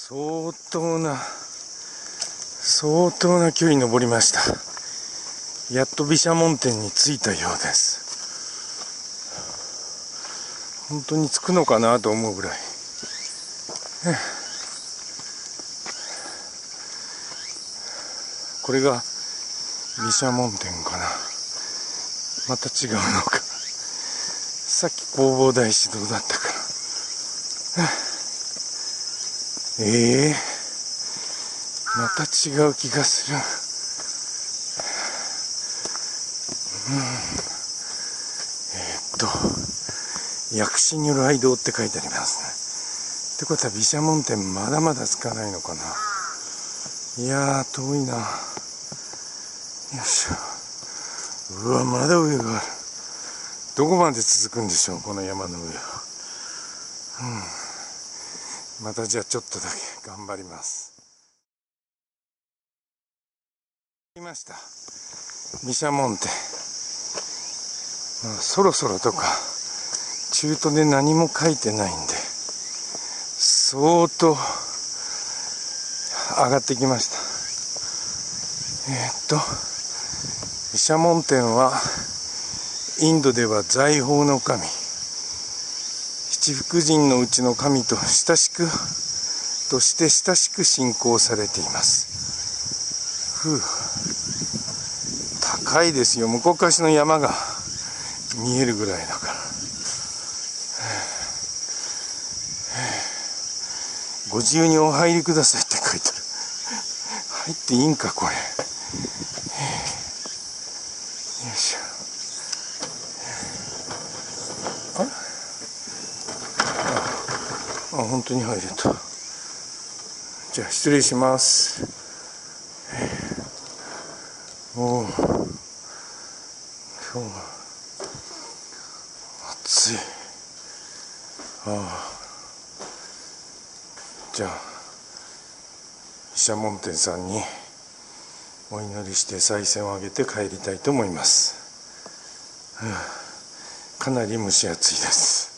相当な距離登りました。やっと毘沙門天に着いたようです。本当に着くのかなと思うぐらい。これが毘沙門天かな。また違うのか。さっき弘法大師堂だったから。また違う気がする。薬師如来堂って書いてありますね。ってことは毘沙門天まだまだ着かないのかな。いやー遠いな。よいしょ。うわ、まだ上がある。どこまで続くんでしょう、この山の上は。またじゃあちょっとだけ頑張ります。来ました毘沙門天。そろそろとか中途で何も書いてないんで相当上がってきました。毘沙門天はインドでは財宝の神、七福神のうちの神として親しく信仰されています。高いですよ。向こう側の山が見えるぐらいだから。ご自由にお入りくださいって書いてある。入っていいんかこれ。よいしょ。本当に入れた。じゃあ失礼します。おお、今日は暑い。じゃあ毘沙門天さんにお祈りして賽銭をあげて帰りたいと思います。かなり蒸し暑いです。